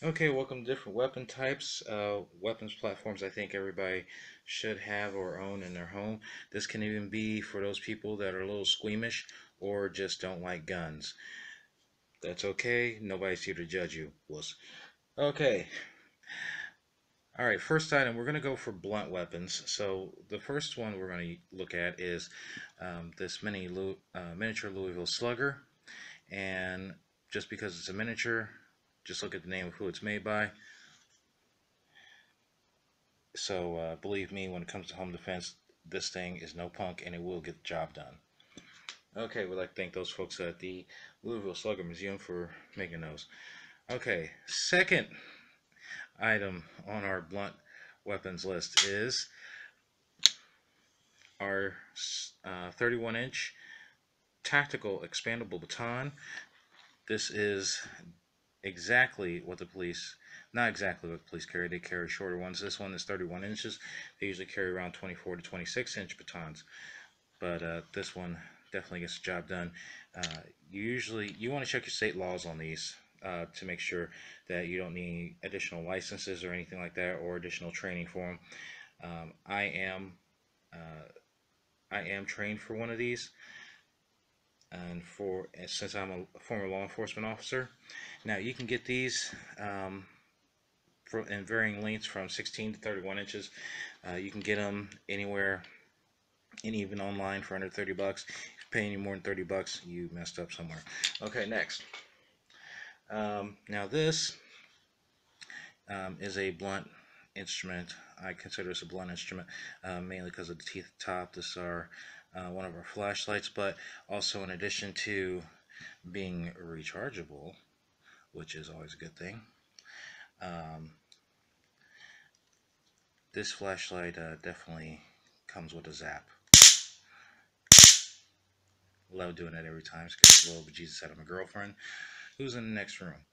Okay, welcome to different weapon types, weapons platforms I think everybody should have or own in their home. This can even be for those people that are a little squeamish or just don't like guns. That's okay, nobody's here to judge you, wuss. Okay, alright, first item, we're going to go for blunt weapons. So the first one we're going to look at is this miniature Louisville Slugger. And just because it's a miniature, just look at the name of who it's made by. So believe me, when it comes to home defense, this thing is no punk and it will get the job done. Okay, we'd like to thank those folks at the Louisville Slugger Museum for making those. Okay, second item on our blunt weapons list is our 31-inch tactical expandable baton. This is exactly what the police, not exactly what the police carry. They carry shorter ones. This one is 31 inches. They usually carry around 24 to 26-inch batons, but this one definitely gets the job done. You want to check your state laws on these to make sure that you don't need additional licenses or anything like that, or additional training for them. Um, I am uh, I am trained for one of these, and since I'm a former law enforcement officer. Now you can get these in varying lengths from 16 to 31 inches. You can get them anywhere, and even online for under 30 bucks. If you pay any more than 30 bucks, you messed up somewhere. Okay, next. Now this is a blunt instrument. I consider this a blunt instrument mainly because of the teeth at the top. This are one of our flashlights, but also in addition to being rechargeable, which is always a good thing. Um, this flashlight definitely comes with a zap. Love doing that every time. Scares the little bejesus out of my girlfriend, who's in the next room.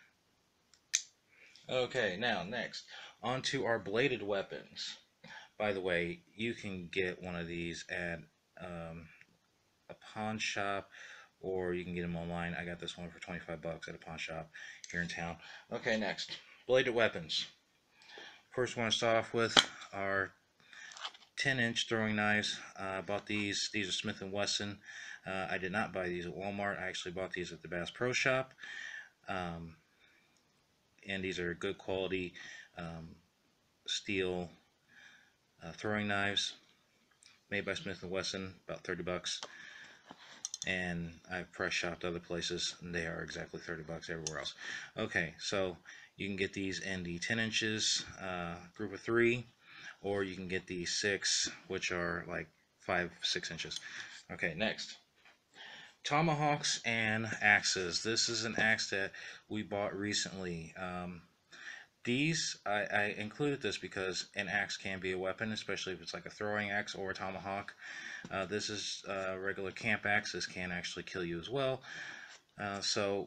Okay, now next, on to our bladed weapons. By the way, you can get one of these at um, a pawn shop, or you can get them online. I got this one for 25 bucks at a pawn shop here in town. Okay, next, bladed weapons. First one to start off with are 10-inch throwing knives. I bought these. These are Smith & Wesson. I did not buy these at Walmart. I actually bought these at the Bass Pro Shop. Um, and these are good quality um, steel throwing knives made by Smith & Wesson, about 30 bucks. And I've press shopped other places, and they are exactly 30 bucks everywhere else. Okay, so you can get these in the 10 inches group of 3, or you can get the 6, which are like 5-6 inches. Okay, next, tomahawks and axes. This is an axe that we bought recently. I included this because an axe can be a weapon, especially if it's like a throwing axe or a tomahawk. This is a regular camp axe. This can actually kill you as well. So,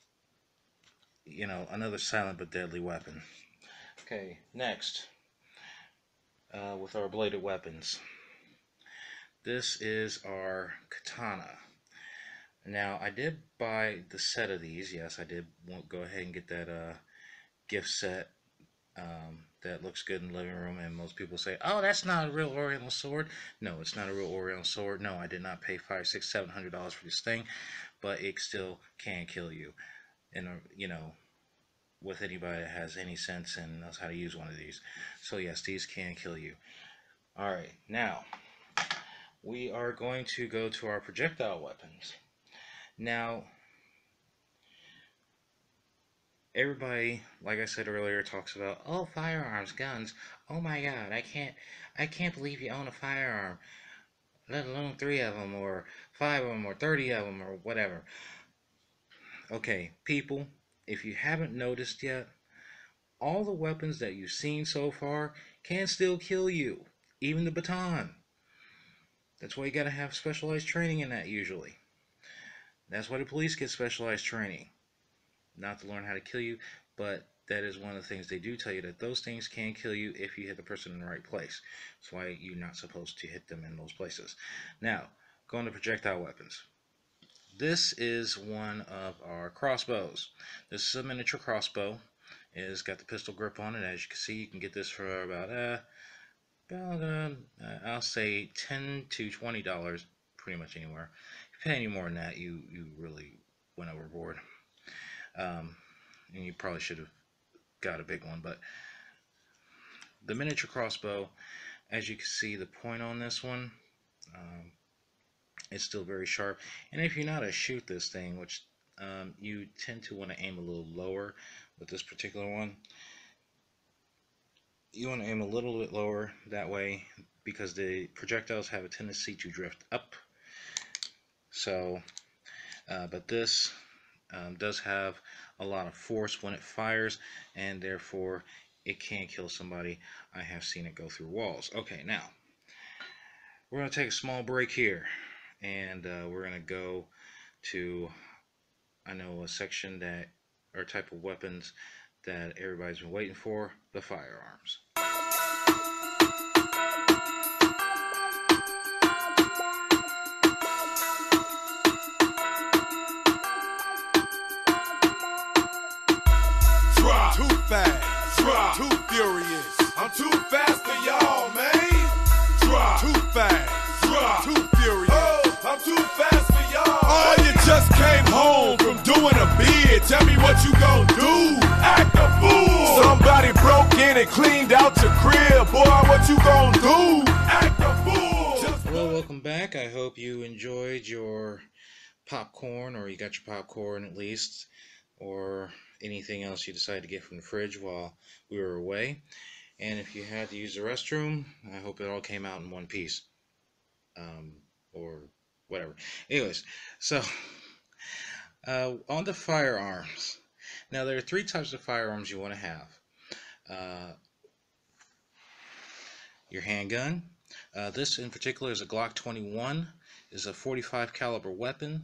another silent but deadly weapon. Okay, next, with our bladed weapons. This is our katana. Now, I did buy the set of these. Yes, I did go ahead and get that gift set that looks good in the living room, and most people say, "Oh, that's not a real Oriental sword." No, it's not a real Oriental sword. No, I did not pay $500, $600, $700 for this thing, but it still can kill you. And with anybody that has any sense and knows how to use one of these. So yes, these can kill you. All right, now we are going to go to our projectile weapons. Now, everybody, like I said earlier, talks about, oh, firearms, guns. Oh my God, I can't believe you own a firearm, let alone 3 of them, or 5 of them, or 30 of them, or whatever. Okay, people, if you haven't noticed yet, all the weapons that you've seen so far can still kill you, even the baton. That's why you gotta have specialized training in that usually. That's why the police get specialized training. Not to learn how to kill you, but that is one of the things they do tell you, that those things can kill you if you hit the person in the right place. That's why you're not supposed to hit them in those places. Now, going to projectile weapons. This is one of our crossbows. This is a miniature crossbow. is got the pistol grip on it. As you can see, you can get this for about I'll say $10 to $20, pretty much anywhere. If you pay any more than that, you really went overboard. And you probably should have got a big one. But the miniature crossbow, as you can see, the point on this one, it's still very sharp. And if you know how to shoot this thing, which you tend to want to aim a little lower with this particular one, you want to aim a little bit lower that way because the projectiles have a tendency to drift up. So, but this does have a lot of force when it fires, and therefore it can kill somebody. I have seen it go through walls. Okay, now we're going to take a small break here, and we're going to go to, I know, a section that, or type of weapons that everybody's been waiting for, the firearms. Too fast, too furious. I'm too fast for y'all, man. Too fast, too furious. Oh, I'm too fast for y'all. Oh, you just came home from doing a bid. Tell me what you gon' do. Act a fool. Somebody broke in and cleaned out your crib. Boy, what you gon' do? Act a fool. Hello, welcome back. I hope you enjoyed your popcorn, or you got your popcorn at least, or anything else you decided to get from the fridge while we were away. And if you had to use the restroom, I hope it all came out in one piece, or whatever. Anyways, so on the firearms. Now, there are three types of firearms you want to have. Your handgun. This in particular is a Glock 21. Is a .45 caliber weapon.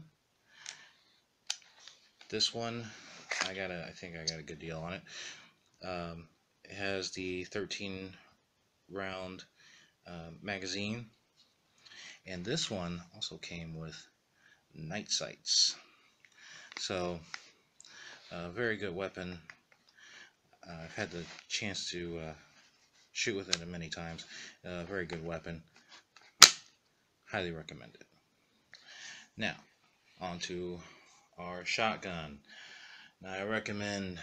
This one, I think I got a good deal on it. It has the 13 round magazine, and this one also came with night sights. So, a very good weapon. I've had the chance to shoot with it many times. Very good weapon. Highly recommend it. Now, on to our shotgun. Now, I recommend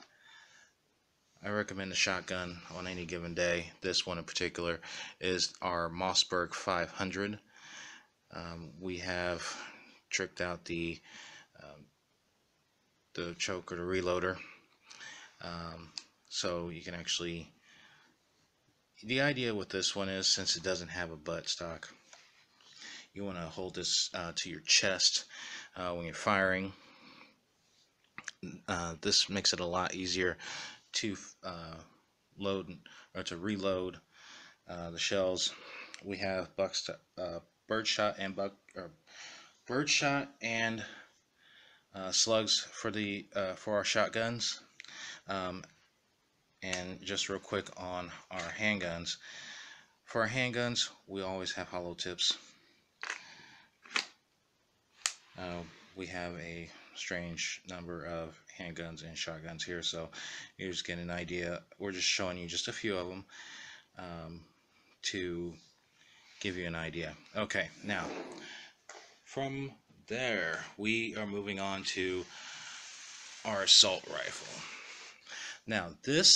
the shotgun on any given day. This one in particular is our Mossberg 500. We have tricked out the choke or the reloader, so you can actually. The idea with this one is, since it doesn't have a butt stock, you want to hold this to your chest when you're firing. This makes it a lot easier to load or to reload the shells. We have birdshot and slugs for our shotguns. And just real quick on our handguns. For our handguns, we always have hollow tips. We have a strange number of handguns and shotguns here, so you just get an idea. We're just showing you just a few of them to give you an idea. Okay, now from there we are moving on to our assault rifle. Now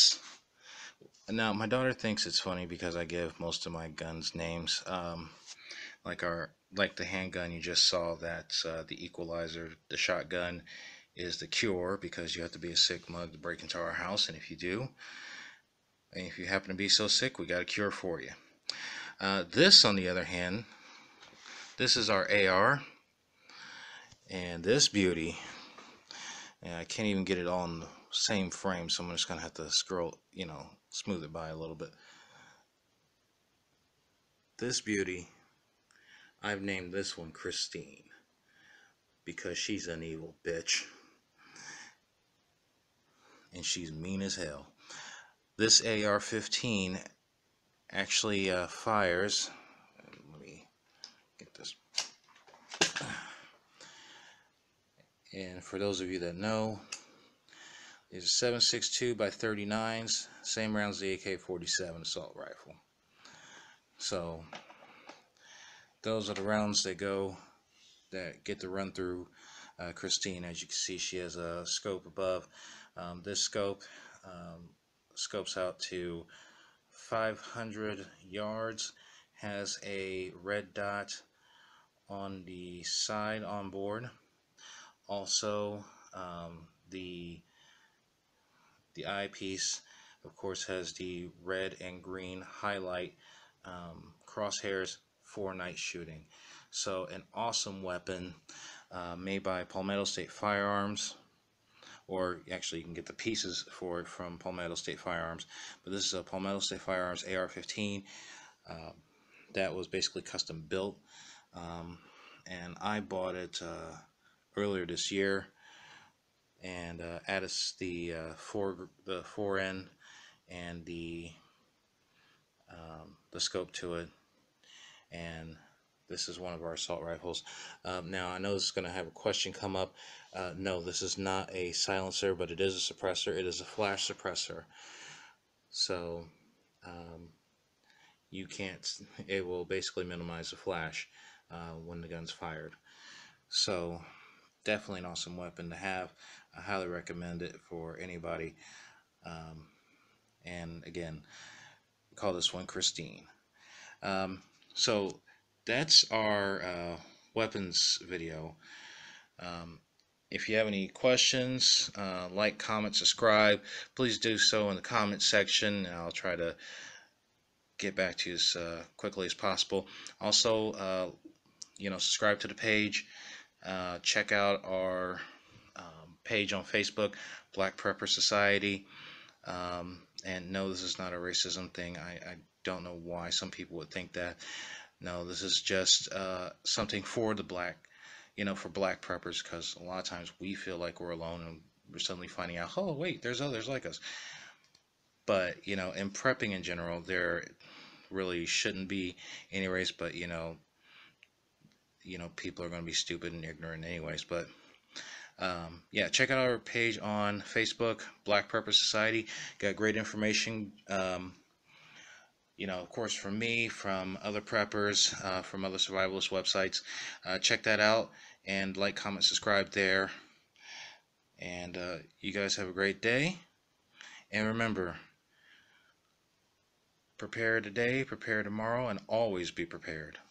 my daughter thinks it's funny because I give most of my guns names. Like the handgun you just saw, that's the Equalizer. The shotgun is the Cure, because you have to be a sick mug to break into our house, and if you do, and if you happen to be so sick, we got a cure for you. This, on the other hand, this is our AR, and this beauty, and I can't even get it all in the same frame, so I'm just gonna have to smooth it by a little bit. This beauty, I've named this one Christine, because she's an evil bitch, and she's mean as hell. This AR-15 actually fires. Let me get this. And for those of you that know, These are 7.62 by 39s, same rounds as the AK-47 assault rifle. So those are the rounds that get to run through Christine. As you can see, she has a scope above. This scope scopes out to 500 yards, has a red dot on the side on board. Also, the eyepiece, of course, has the red and green highlight crosshairs for night shooting. So an awesome weapon made by Palmetto State Firearms, or actually you can get the pieces for it from Palmetto State Firearms. But this is a Palmetto State Firearms AR-15 that was basically custom built, and I bought it earlier this year, and added the fore-end and the scope to it, and this is one of our assault rifles. Now I know this is going to have a question come up. No, this is not a silencer, but it is a suppressor. It is a flash suppressor. So you can't. It will basically minimize the flash when the gun's fired. So definitely an awesome weapon to have. I highly recommend it for anybody. And again, call this one Christine. So that's our weapons video. If you have any questions, like, comment, subscribe, please do so in the comment section, and I'll try to get back to you as quickly as possible. Also, subscribe to the page. Check out our page on Facebook, Black Prepper Society. And no, this is not a racism thing. I don't know why some people would think that. No, this is just something for the for black preppers, because a lot of times we feel like we're alone, and we're suddenly finding out, oh wait, there's others like us. But in prepping in general, there really shouldn't be any race, but people are going to be stupid and ignorant anyways. But yeah, check out our page on Facebook, Black Prepper Society. Got great information. Of course, from me, from other preppers, from other survivalist websites. Check that out, and like, comment, subscribe there. And you guys have a great day. And remember, prepare today, prepare tomorrow, and always be prepared.